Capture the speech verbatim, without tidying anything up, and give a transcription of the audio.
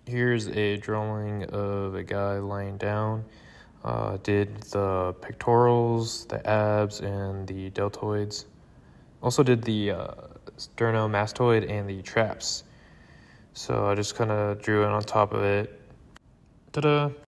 Here's a drawing of a guy lying down. Uh, did the pectorals, the abs, and the deltoids. Also did the uh, sternomastoid and the traps. So I just kind of drew it on top of it. Ta-da!